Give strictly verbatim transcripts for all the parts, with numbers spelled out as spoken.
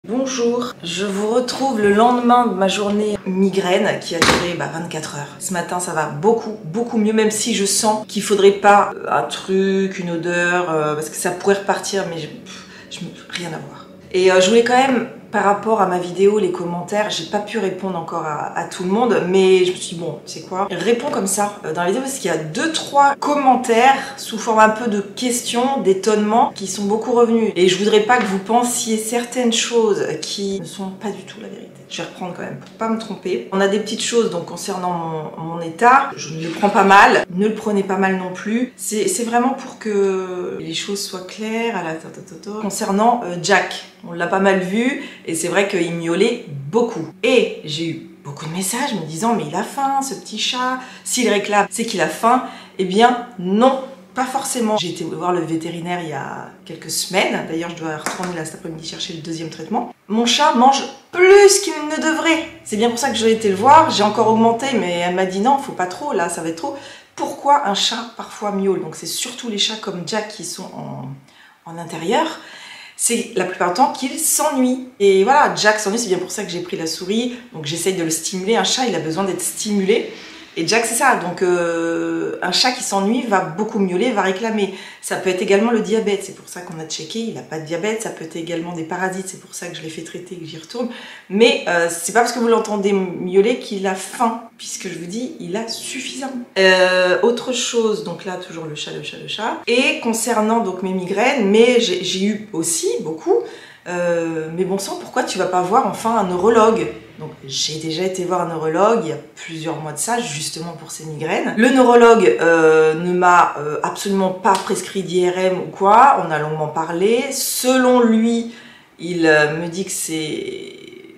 Bonjour, je vous retrouve le lendemain de ma journée migraine qui a duré bah, vingt-quatre heures. Ce matin ça va beaucoup, beaucoup mieux, même si je sens qu'il faudrait pas un truc, une odeur, euh, parce que ça pourrait repartir, mais je, je, rien à voir. Et euh, je voulais quand même, par rapport à ma vidéo, les commentaires, j'ai pas pu répondre encore à, à tout le monde, mais je me suis dit bon, c'est quoi, réponds comme ça euh, dans la vidéo parce qu'il y a deux trois commentaires sous forme un peu de questions, d'étonnement qui sont beaucoup revenus. Et je voudrais pas que vous pensiez certaines choses qui ne sont pas du tout la vérité. Je vais reprendre quand même pour pas me tromper. On a des petites choses donc concernant mon, mon état, je ne le prends pas mal, ne le prenez pas mal non plus. C'est vraiment pour que les choses soient claires. À la... Concernant euh, Jack, on l'a pas mal vu et c'est vrai qu'il miaulait beaucoup. Et j'ai eu beaucoup de messages me disant mais il a faim ce petit chat, s'il réclame c'est qu'il a faim. Eh bien non, pas forcément. J'ai été voir le vétérinaire il y a quelques semaines, d'ailleurs je dois retourner là cet après-midi chercher le deuxième traitement. Mon chat mange plus qu'il ne devrait. C'est bien pour ça que j'ai été le voir, j'ai encore augmenté mais elle m'a dit non, faut pas trop, là ça va être trop. Pourquoi un chat parfois miaule? Donc c'est surtout les chats comme Jack qui sont en, en intérieur. C'est la plupart du temps qu'il s'ennuie. Et voilà, Jack s'ennuie, c'est bien pour ça que j'ai pris la souris. Donc j'essaye de le stimuler. Un chat, il a besoin d'être stimulé. Et Jack, c'est ça. Donc euh, un chat qui s'ennuie va beaucoup miauler, va réclamer. Ça peut être également le diabète. C'est pour ça qu'on a checké. Il n'a pas de diabète. Ça peut être également des parasites. C'est pour ça que je l'ai fait traiter et que j'y retourne. Mais euh, c'est pas parce que vous l'entendez miauler qu'il a faim. Puisque je vous dis, il a suffisamment. Euh, autre chose, donc là, toujours le chat, le chat, le chat. Et concernant donc mes migraines, mais j'ai eu aussi beaucoup. Euh, mais bon sang, pourquoi tu vas pas voir enfin un neurologue? Donc j'ai déjà été voir un neurologue il y a plusieurs mois de ça, justement pour ces migraines. Le neurologue euh, ne m'a euh, absolument pas prescrit d'I R M ou quoi, on a longuement parlé. Selon lui, il euh, me dit que c'est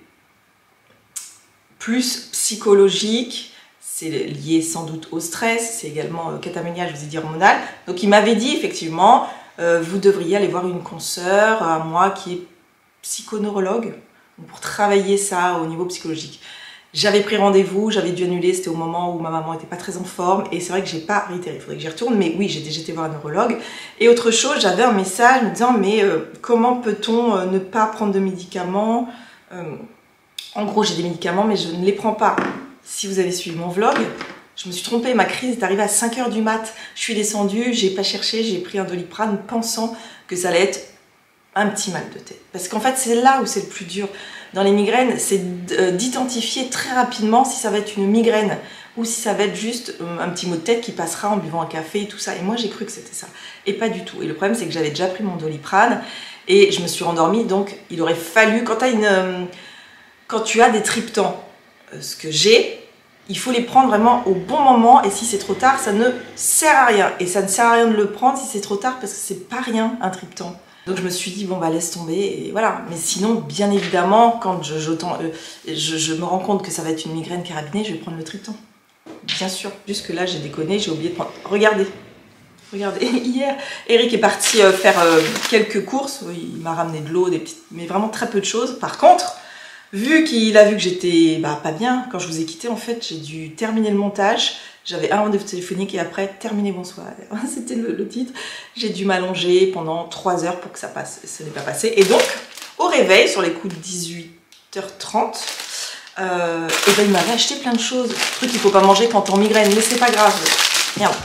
plus psychologique, c'est lié sans doute au stress, c'est également euh, cataménia, je vous ai dit hormonal. Donc il m'avait dit effectivement, euh, vous devriez aller voir une consoeur à moi qui est psychoneurologue pour travailler ça au niveau psychologique. J'avais pris rendez-vous, j'avais dû annuler, c'était au moment où ma maman n'était pas très en forme et c'est vrai que j'ai pas réitéré, il faudrait que j'y retourne, mais oui, j'ai déjà été voir un neurologue. Et autre chose, j'avais un message me disant mais euh, comment peut-on euh, ne pas prendre de médicaments? euh, En gros, j'ai des médicaments mais je ne les prends pas. Si vous avez suivi mon vlog, je me suis trompée, ma crise est arrivée à cinq heures du mat. Je suis descendue, j'ai pas cherché, j'ai pris un Doliprane pensant que ça allait être un petit mal de tête. Parce qu'en fait, c'est là où c'est le plus dur. Dans les migraines, c'est d'identifier très rapidement si ça va être une migraine ou si ça va être juste un petit mot de tête qui passera en buvant un café et tout ça. Et moi, j'ai cru que c'était ça. Et pas du tout. Et le problème, c'est que j'avais déjà pris mon Doliprane et je me suis rendormie. Donc, il aurait fallu, quand, as une, quand tu as des triptans, ce que j'ai, il faut les prendre vraiment au bon moment. Et si c'est trop tard, ça ne sert à rien. Et ça ne sert à rien de le prendre si c'est trop tard parce que c'est pas rien, un triptan. Donc je me suis dit, bon bah laisse tomber, et voilà. Mais sinon, bien évidemment, quand je, je, euh, je, je me rends compte que ça va être une migraine carabinée, je vais prendre le triptan. Bien sûr. Jusque là, j'ai déconné, j'ai oublié de prendre... Regardez, regardez, hier, Eric est parti euh, faire euh, quelques courses, il m'a ramené de l'eau, des petites... mais vraiment très peu de choses. Par contre, vu qu'il a vu que j'étais bah, pas bien, quand je vous ai quitté, en fait, j'ai dû terminer le montage. J'avais un rendez-vous téléphonique et après, terminé, bonsoir. C'était le, le titre. J'ai dû m'allonger pendant trois heures pour que ça passe. Ce n'est pas passé. Et donc, au réveil, sur les coups de dix-huit heures trente, euh, et ben, il m'avait acheté plein de choses. Truc qu'il ne faut pas manger quand on migraine, mais c'est pas grave. Merde.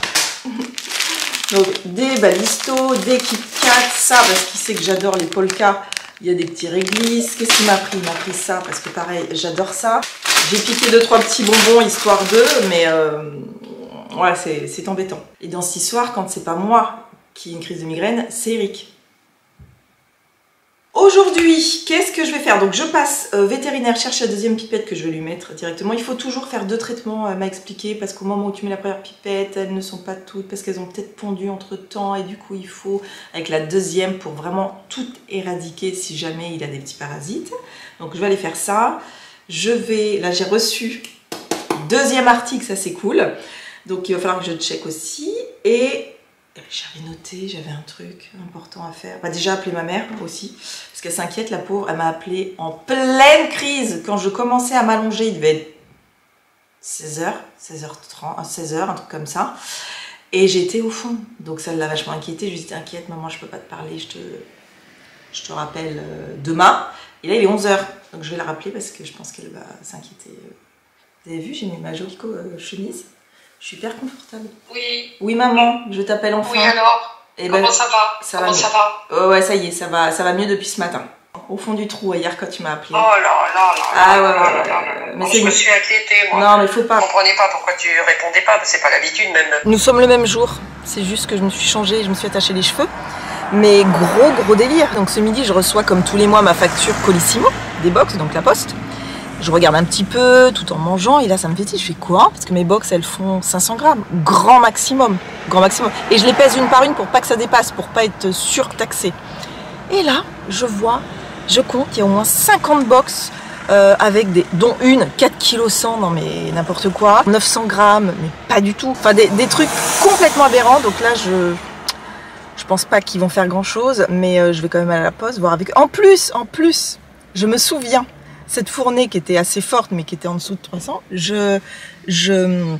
Donc, des balistos, des Kit Kat, ça, parce qu'il sait que j'adore les polkas. Il y a des petits réglisses. Qu'est-ce qu'il m'a pris? Il m'a pris ça, parce que pareil, j'adore ça. J'ai piqué deux trois petits bonbons histoire d'eux, mais euh, ouais, c'est embêtant. Et dans cette histoire, quand c'est pas moi qui ai une crise de migraine, c'est Eric. Aujourd'hui, qu'est-ce que je vais faire? Donc je passe euh, vétérinaire chercher la deuxième pipette que je vais lui mettre directement. Il faut toujours faire deux traitements, elle m'a expliqué, parce qu'au moment où tu mets la première pipette, elles ne sont pas toutes, parce qu'elles ont peut-être pondu entre temps, et du coup il faut, avec la deuxième, pour vraiment tout éradiquer si jamais il a des petits parasites. Donc je vais aller faire ça. Je vais, là j'ai reçu deuxième article, ça c'est cool. Donc il va falloir que je check aussi. Et j'avais noté, j'avais un truc important à faire. Bah, déjà appeler ma mère aussi, parce qu'elle s'inquiète, la pauvre. Elle m'a appelé en pleine crise. Quand je commençais à m'allonger, il devait être seize heures, seize heures trente, seize heures, un truc comme ça. Et j'étais au fond. Donc ça l'a vachement inquiétée. Je lui ai dit, t'inquiète maman, je peux pas te parler, je te, je te rappelle demain. Et là, il est onze heures. Donc je vais la rappeler parce que je pense qu'elle va s'inquiéter. Vous avez vu, j'ai mis ma jolie chemise. Je suis hyper confortable. Oui. Oui, maman, je t'appelle enfin. Oui, alors Et Comment ben, ça va ça Comment va ça va Oh, ouais, ça y est, ça va, ça va mieux depuis ce matin. Au fond du trou, hier, quand tu m'as appelé. Oh là là là Ah ouais, là ouais, là ouais, là ouais. là. Mais Oh, c'est je me une- suis inquiétée, moi. Non, mais faut pas. Je comprenais pas pourquoi tu répondais pas, c'est pas l'habitude même. Nous sommes le même jour. C'est juste que je me suis changée, je me suis attachée les cheveux. Mais gros, gros délire. Donc ce midi, je reçois comme tous les mois ma facture Colissimo, des box, donc la poste. Je regarde un petit peu tout en mangeant et là ça me fait tilt, je fais quoi? Parce que mes box elles font cinq cents grammes, grand maximum, grand maximum. Et je les pèse une par une pour pas que ça dépasse, pour pas être surtaxé. Et là, je vois, je compte, il y a au moins cinquante box euh, avec des, dont une quatre virgule cent kilos, non mais n'importe quoi, neuf cents grammes, mais pas du tout. Enfin des, des trucs complètement aberrants, donc là je... Je pense pas qu'ils vont faire grand chose, mais euh, je vais quand même aller à la poste voir avec eux. En plus, en plus, je me souviens, cette fournée qui était assez forte, mais qui était en dessous de trois cents, je, je,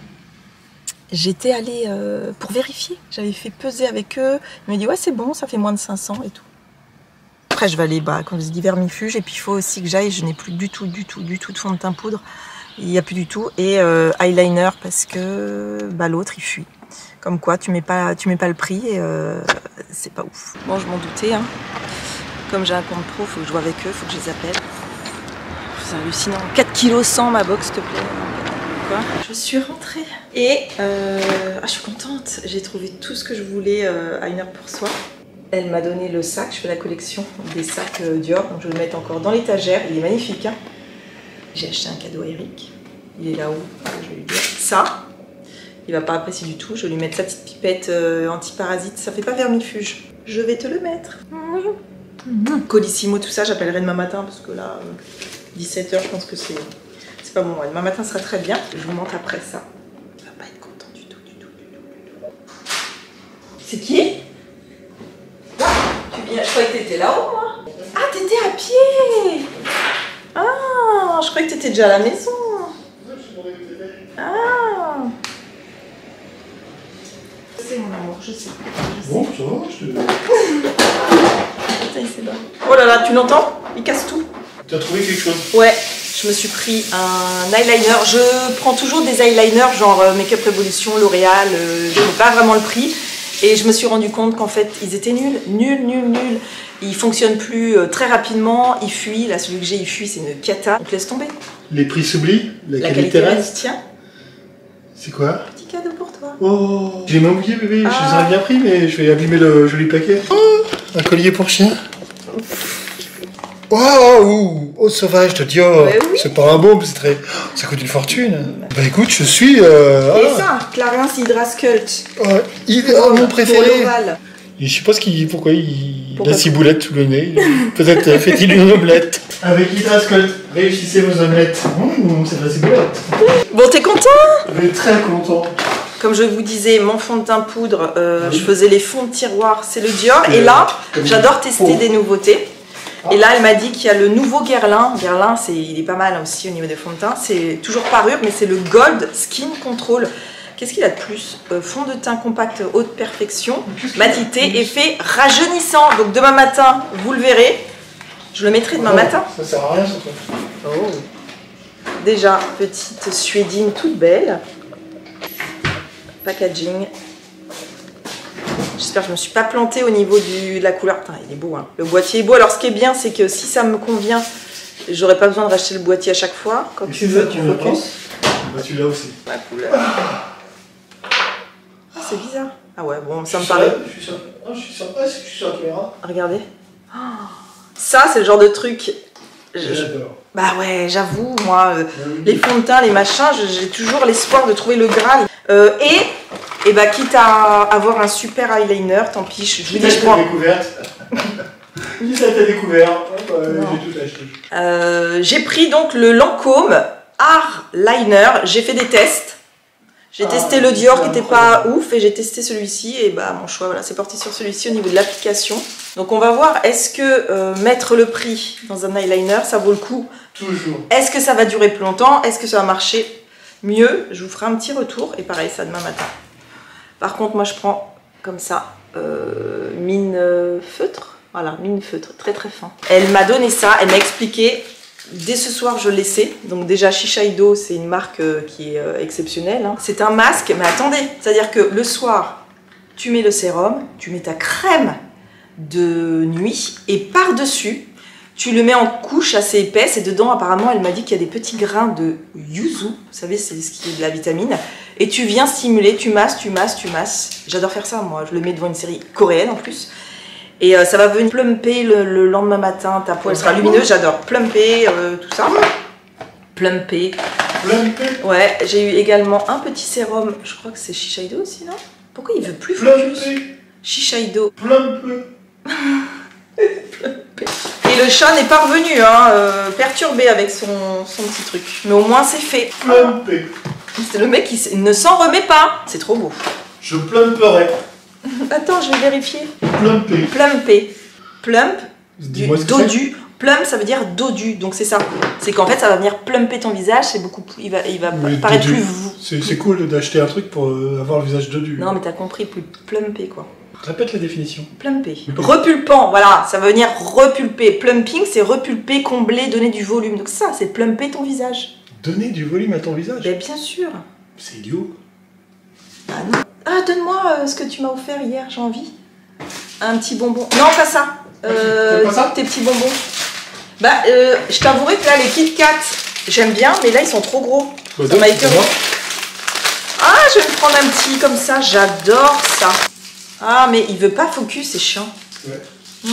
j'étais allée euh, pour vérifier. J'avais fait peser avec eux. Ils m'ont dit, ouais, c'est bon, ça fait moins de cinq cents et tout. Après, je vais aller, bah, comme je dis, vermifuge. Et puis, il faut aussi que j'aille. Je n'ai plus du tout, du tout, du tout de fond de teint poudre. Il n'y a plus du tout. Et euh, eyeliner, parce que bah, l'autre, il fuit. Comme quoi, tu mets pas, tu mets pas le prix et euh, c'est pas ouf. Bon, je m'en doutais. Hein. Comme j'ai un compte pro, faut que je vois avec eux, faut que je les appelle. C'est hallucinant. quatre virgule cent kilos ma box, s'il te plaît. Quoi ? Je suis rentrée. Et euh, ah, je suis contente. J'ai trouvé tout ce que je voulais euh, à une heure pour soi. Elle m'a donné le sac. Je fais la collection des sacs euh, Dior. Donc je vais le mettre encore dans l'étagère. Il est magnifique. Hein. J'ai acheté un cadeau à Eric. Il est là-haut. Je vais lui dire ça. Il va pas apprécier du tout. Je vais lui mettre sa petite pipette euh, anti-parasite. Ça fait pas vermifuge. Je vais te le mettre. Mmh. Colissimo, tout ça, j'appellerai demain matin parce que là, euh, dix-sept heures, je pense que c'est c'est pas bon. Ouais, demain matin sera très bien. Je vous montre après ça. Il va pas être content du tout, du tout, du tout, du tout. C'est qui? Ah, tu viens. Je croyais que t'étais là-haut, moi. Ah, t'étais à pied. Ah, je croyais que t'étais déjà à la maison. Ah. C'est mon amour, je sais. Je sais. Bon, ça va, je te... Putain, c'est bon. Oh là là, tu l'entends? Il casse tout. T'as trouvé quelque chose? Ouais, je me suis pris un eyeliner. Je prends toujours des eyeliners genre euh, Make Up Revolution, L'Oréal. Euh, je n'ai pas vraiment le prix. Et je me suis rendu compte qu'en fait, ils étaient nuls. Nuls, nuls, nuls. Ils fonctionnent plus euh, très rapidement. Ils fuient. Là, celui que j'ai, il fuit. C'est une cata. Donc laisse tomber. Les prix s'oublient? La, La qualité qualité reste? reste, tiens. C'est quoi? Petit cadeau pour toi. Oh, je l'ai même oublié, bébé. Ah. Je les aurais bien pris, mais je vais abîmer le joli paquet. Oh, un collier pour chien. Waouh! Oh, sauvage de Dior. Ouais, oui. C'est pas un bon, c'est très... Ça coûte une fortune. Bah écoute, je suis... Euh, Et ah. ça, Clarins Hydra Sculpt. Ouais, il est oh, mon préféré. Pour l'ovale. Et je sais pas ce qu'il, pourquoi il Pourquoi a six boulettes sous le nez. Peut-être euh, fait-il une omelette. Avec Hydra Sculpt, réussissez vos omelettes. Mmh, c'est de la ciboulette. Bon, t'es content? Je vais très content. Comme je vous disais, mon fond de teint poudre, euh, Oui. je faisais les fonds de tiroir, c'est le Dior. Euh, Et là, comme j'adore tester oh. des nouveautés. Ah. Et là, elle m'a dit qu'il y a le nouveau Guerlain. Guerlain, c'est, il est pas mal aussi au niveau des fonds de teint. C'est toujours parure, mais c'est le Gold Skin Control. Qu'est-ce qu'il a de plus? euh, Fond de teint compact haute perfection, matité, effet rajeunissant. Donc demain matin, vous le verrez. Je le mettrai demain Oh, matin. Ça sert à rien, ce truc. Oh. Déjà, petite suédine toute belle. Packaging. J'espère que je ne me suis pas plantée au niveau du, de la couleur. Putain, il est beau, hein. Le boîtier est beau. Alors, ce qui est bien, c'est que si ça me convient, j'aurais pas besoin de racheter le boîtier à chaque fois. Quand Et tu si veux, ça tu te convient focus. Bah tu l'as aussi. La couleur. Ah, c'est bizarre. Ah ouais, bon, ça me Je suis paraît. sur- Je suis sur... Ah, je suis sur... Ah, je suis sur la caméra. Regardez. Oh. Ça, c'est le genre de truc. je- J'adore. Bah ouais, j'avoue, moi, euh, Ah oui. les fonds de teint, les machins, je- j'ai toujours l'espoir de trouver le Graal. Euh, et, et bah, quitte à avoir un super eyeliner, tant pis, je, je vous dis, je prends. découverte. Dis ça, t'as découvert. Hop, euh, Non. j'ai tout acheté. Euh, j'ai pris donc le Lancôme Art Liner. J'ai fait des tests. J'ai Ah, testé le Dior qui n'était pas incroyable. ouf et j'ai testé celui-ci et bah mon choix, voilà, c'est parti sur celui-ci au niveau de l'application. Donc on va voir, est-ce que euh, mettre le prix dans un eyeliner, ça vaut le coup? Toujours. Est-ce que ça va durer plus longtemps? Est-ce que ça va marcher mieux? Je vous ferai un petit retour et pareil, ça demain matin. Par contre, moi je prends comme ça, euh, mine euh, feutre, Voilà, mine feutre, très très fin. Elle m'a donné ça, elle m'a expliqué. Dès ce soir, je le sais. Donc déjà, Shiseido, c'est une marque euh, qui est euh, exceptionnelle. Hein. C'est un masque, mais attendez, c'est-à-dire que le soir, tu mets le sérum, tu mets ta crème de nuit et par-dessus, tu le mets en couche assez épaisse et dedans, apparemment, elle m'a dit qu'il y a des petits grains de yuzu. Vous savez, c'est ce qui est de la vitamine. Et tu viens stimuler, tu masses, tu masses, tu masses. J'adore faire ça, moi. Je le mets devant une série coréenne en plus. Et euh, ça va venir plumper le, le lendemain matin, ta peau elle sera lumineuse, j'adore plumper, euh, tout ça. Plumper. Plumper. Ouais, j'ai eu également un petit sérum, je crois que c'est Shiseido aussi, non? Pourquoi il veut plus focus? Shiseido. Plumper. Et le chat n'est pas revenu, hein, euh, perturbé avec son, son petit truc. Mais au moins c'est fait. Plumper. C'est le mec qui ne s'en remet pas. C'est trop beau. Je plumperai. Attends, je vais vérifier. Plumper. Plumper. Plump, du Dis-moi ce que dodu. Plum, ça veut dire dodu, donc c'est ça. C'est qu'en fait, ça va venir plumper ton visage, c'est beaucoup plus, il va, il va Mais paraître dodu. plus. C'est cool d'acheter un truc pour euh, avoir le visage dodu. Non, mais t'as compris, plus plumper quoi. Répète la définition. Plumper. Repulpant, voilà, ça veut venir repulper. Plumping, c'est repulper, combler, donner du volume. Donc ça, c'est plumper ton visage. Donner du volume à ton visage. Ben bien sûr. C'est idiot. Ah non. Ah, donne-moi euh, ce que tu m'as offert hier, j'ai envie. Un petit bonbon. Non, pas ça. Euh, pas ça tes petits bonbons. Bah, euh, je t'avouerai que là, les Kit Kat, j'aime bien, mais là, ils sont trop gros. Quoi Ça m'a écœuré. Ah, je vais me prendre un petit comme ça, j'adore ça. Ah, mais il veut pas focus, c'est chiant. Ouais.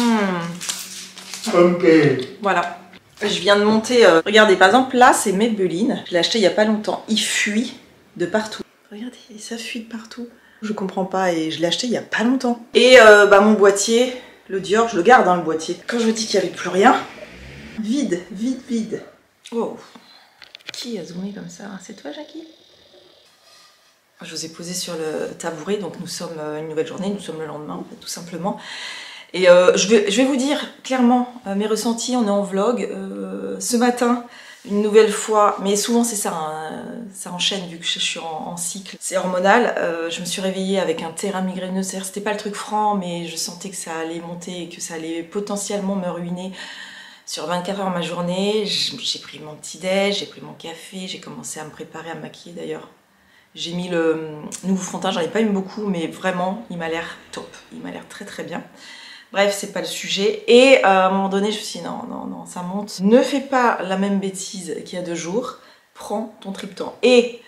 Hmm. Plumper. Voilà. Je viens de monter. Euh, regardez, par exemple, là, c'est Maybelline. Je l'ai acheté il n'y a pas longtemps. Il fuit de partout. Regardez, ça fuit de partout. Je comprends pas et je l'ai acheté il n'y a pas longtemps. Et euh, bah, mon boîtier, le Dior, je le garde, hein, le boîtier. Quand je me dis qu'il n'y avait plus rien, vide, vide, vide. Oh. Qui a zoomé comme ça? C'est toi, Jackie? Je vous ai posé sur le tabouret, donc nous sommes une nouvelle journée, nous sommes le lendemain, en fait, tout simplement. Et euh, je, vais, je vais vous dire clairement euh, mes ressentis, on est en vlog. Euh, ce matin, une nouvelle fois, mais souvent c'est ça, hein, ça enchaîne vu que je suis en, en cycle, c'est hormonal. Euh, je me suis réveillée avec un terrain migraineux, c'est-à-dire c'était pas le truc franc, mais je sentais que ça allait monter et que ça allait potentiellement me ruiner sur vingt-quatre heures ma journée. J'ai pris mon petit déj, j'ai pris mon café, j'ai commencé à me préparer à me maquiller d'ailleurs. J'ai mis le nouveau fond de teint, j'en ai pas eu beaucoup, mais vraiment, il m'a l'air top. Il m'a l'air très très bien. Bref, c'est pas le sujet. Et euh, à un moment donné, je me suis dit non, non, non, ça monte. Ne fais pas la même bêtise qu'il y a deux jours. Prends ton triptan. Et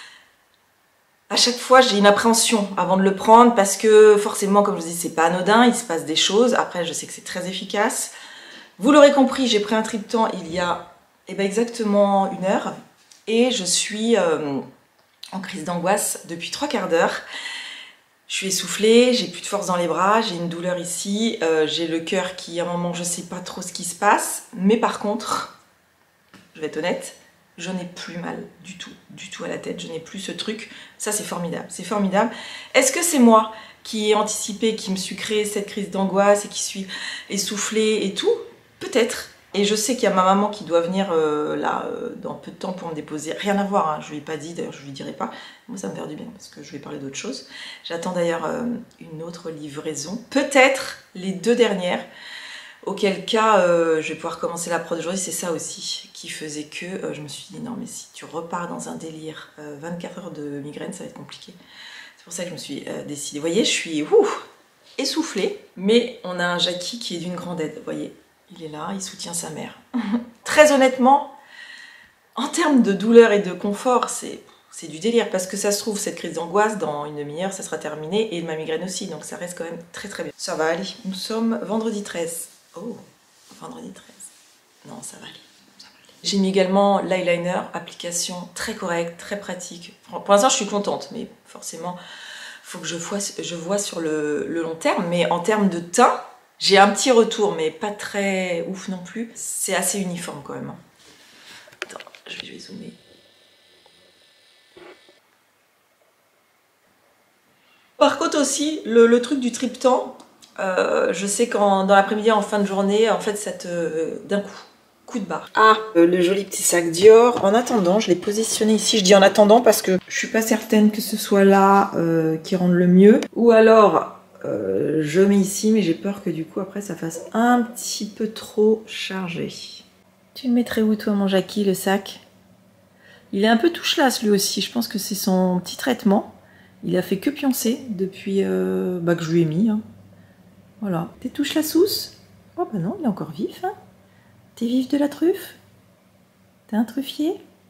à chaque fois, j'ai une appréhension avant de le prendre parce que forcément, comme je vous dis, c'est pas anodin, il se passe des choses. Après, je sais que c'est très efficace. Vous l'aurez compris, j'ai pris un triptan il y a eh ben, exactement une heure. Et je suis... Euh, en crise d'angoisse depuis trois quarts d'heure. Je suis essoufflée, j'ai plus de force dans les bras, j'ai une douleur ici, euh, j'ai le cœur qui, à un moment, je sais pas trop ce qui se passe, mais par contre, je vais être honnête, je n'ai plus mal du tout, du tout à la tête, je n'ai plus ce truc. Ça, c'est formidable, c'est formidable. Est-ce que c'est moi qui ai anticipé, qui me suis créé cette crise d'angoisse et qui suis essoufflée et tout? Peut-être. Et je sais qu'il y a ma maman qui doit venir euh, là euh, dans peu de temps pour me déposer. Rien à voir, hein, je lui ai pas dit, d'ailleurs je lui dirai pas. Moi ça me fait du bien parce que je vais parler d'autre chose. J'attends d'ailleurs euh, une autre livraison. Peut-être les deux dernières. Auquel cas euh, je vais pouvoir commencer la prod aujourd'hui. C'est ça aussi qui faisait que euh, je me suis dit non mais si tu repars dans un délire, euh, vingt-quatre heures de migraine ça va être compliqué. C'est pour ça que je me suis euh, décidée. Vous voyez, je suis ouh, essoufflée. Mais on a un Jackie qui est d'une grande aide, vous voyez. Il est là, il soutient sa mère. Très honnêtement, en termes de douleur et de confort, c'est du délire. Parce que ça se trouve, cette crise d'angoisse, dans une demi-heure, ça sera terminé. Et ma migraine aussi, donc ça reste quand même très très bien. Ça va aller. Nous sommes vendredi treize. Oh, vendredi treize. Non, ça va aller. J'ai mis également l'eyeliner, application très correcte, très pratique. Pour l'instant, je suis contente, mais forcément, il faut que je vois, je vois sur le, le long terme. Mais en termes de teint, j'ai un petit retour, mais pas très ouf non plus. C'est assez uniforme quand même. Attends, je vais, je vais zoomer. Par contre aussi, le, le truc du triptan, euh, je sais qu'en dans l'après-midi, en fin de journée, en fait, ça te... d'un coup, coup de barre. Ah, euh, le joli petit sac Dior. En attendant, je l'ai positionné ici. Je dis en attendant parce que je suis pas certaine que ce soit là euh, qui rende le mieux. Ou alors... euh, je mets ici, mais j'ai peur que du coup après ça fasse un petit peu trop chargé. Tu le mettrais où toi mon Jackie, le sac? Il est un peu touche-lasse lui aussi, je pense que c'est son petit traitement. Il a fait que pioncer depuis euh, bah, que je lui ai mis. Hein. Voilà. T'es touche-la-sauce? Oh bah non, il est encore vif. Hein. T'es vif de la truffe? T'es un truffier?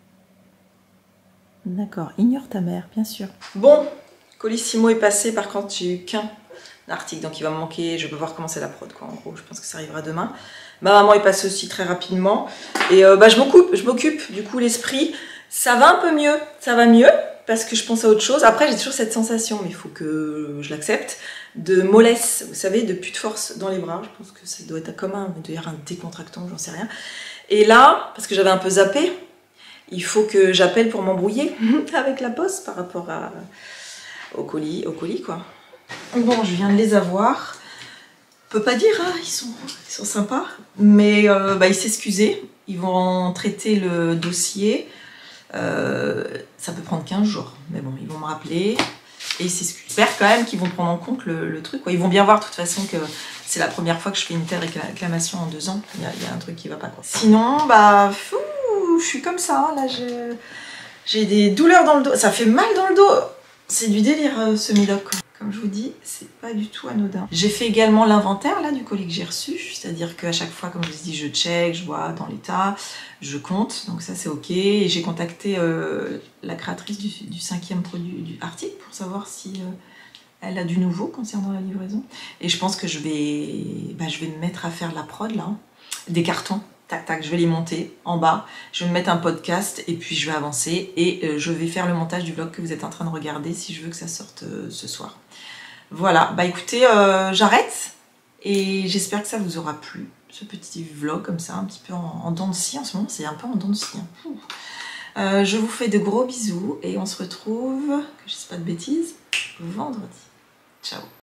D'accord, ignore ta mère, bien sûr. Bon, Colissimo est passé, par contre j'ai eu qu'un article, donc il va me manquer, je peux voir comment c'est la prod quoi, en gros, je pense que ça arrivera demain. Ma maman est passée aussi très rapidement, et euh, bah, je m'occupe, je m'occupe, du coup l'esprit, ça va un peu mieux, ça va mieux, parce que je pense à autre chose. Après j'ai toujours cette sensation, mais il faut que je l'accepte, de mollesse, vous savez, de plus de force dans les bras, je pense que ça doit être commun, il doit y avoir un décontractant, j'en sais rien. Et là, parce que j'avais un peu zappé, il faut que j'appelle pour m'embrouiller avec la poste par rapport à, au colis, au colis quoi. Bon, je viens de les avoir. On peut pas dire, hein, ils sont, ils sont sympas, mais euh, bah, ils s'excusaient. Ils vont traiter le dossier. Euh, ça peut prendre quinze jours, mais bon, ils vont me rappeler. Et ils s'excusent. J'espère quand même qu'ils vont prendre en compte le, le truc. Quoi. Ils vont bien voir de toute façon que c'est la première fois que je fais une telle réclamation en deux ans. Il y a, il y a un truc qui va pas. Quoi. Sinon, bah, fou, je suis comme ça. Là, j'ai des douleurs dans le dos. Ça fait mal dans le dos. C'est du délire euh, ce médoc. Quoi. Comme je vous dis, c'est pas du tout anodin. J'ai fait également l'inventaire là du colis que j'ai reçu. C'est-à-dire qu'à chaque fois, comme je vous dis, je check, je vois dans l'état, je compte. Donc ça, c'est OK. Et j'ai contacté euh, la créatrice du, du cinquième produit du article pour savoir si euh, elle a du nouveau concernant la livraison. Et je pense que je vais, bah, je vais me mettre à faire la prod là, hein, des cartons. Tac, tac, je vais les monter en bas, je vais me mettre un podcast et puis je vais avancer et euh, je vais faire le montage du vlog que vous êtes en train de regarder si je veux que ça sorte euh, ce soir. Voilà, bah écoutez, euh, j'arrête et j'espère que ça vous aura plu, ce petit vlog comme ça, un petit peu en, en dents de scie en ce moment, c'est un peu en dents de scie. Hein. Euh, je vous fais de gros bisous et on se retrouve, que je ne dise pas de bêtises, vendredi. Ciao.